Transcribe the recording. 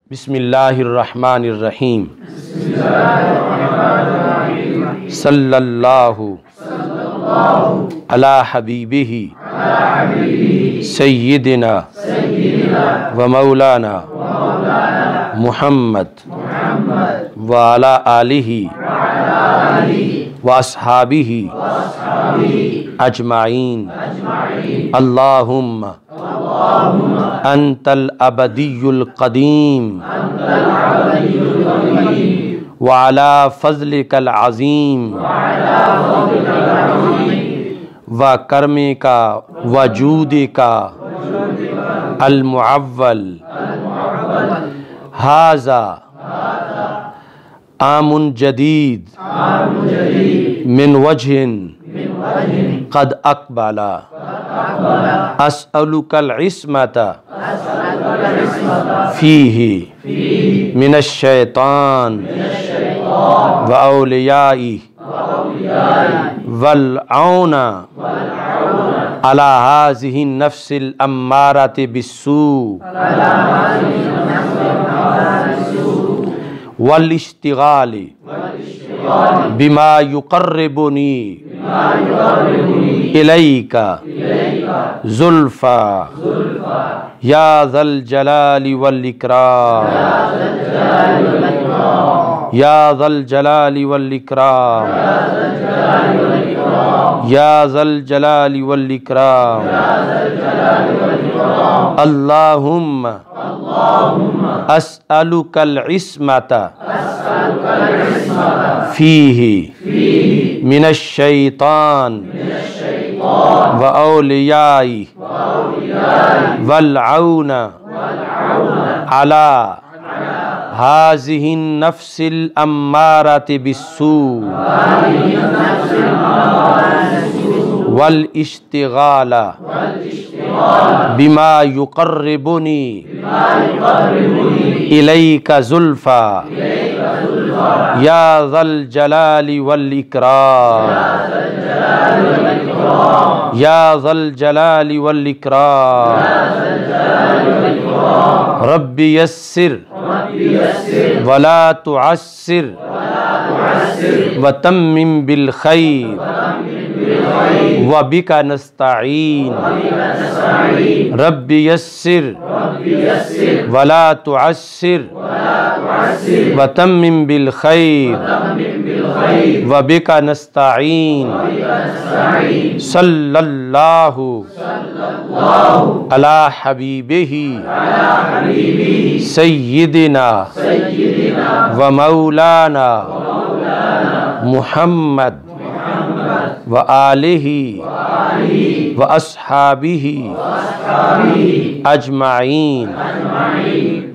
بسم اللہ الرحمن الرحیم صلی اللہ علی حبیبہ سیدنا و مولانا محمد وعلی آلہ و اصحابہ اجمعین اللہم انت الابدی القدیم وعلی فضلک العظیم وکرمک وجودک المعول ھذا عام جدید من وجہ قد اقبل اسألک العصمت فیہ من الشیطان و اولیائی والعون علی ہذہ النفس الامارۃ بالسوء والاشتغال بما یقربنی الیک زلفیٰ یا ذا الجلال والاکرام یا ذا الجلال والاکرام یا ذا الجلال والاکرام اللہم اسألک العصمت فیہ من الشیطان و اولیائی والعون علی ھذہ النفس الامارۃ بالسوء والاشتغال بما یقربنی الیک زلفیٰ یا ذا الجلال والاکرام یا ذا الجلال والاکرام رب یسر ولا تعسر وتمم بالخیر وبک نستعین رب یسر ولا تعسر وتمم بالخیر وبک نستعین صلی اللہ علی حبیبہ سیدنا و مولانا محمد و آلہ و اصحابہ اجمعین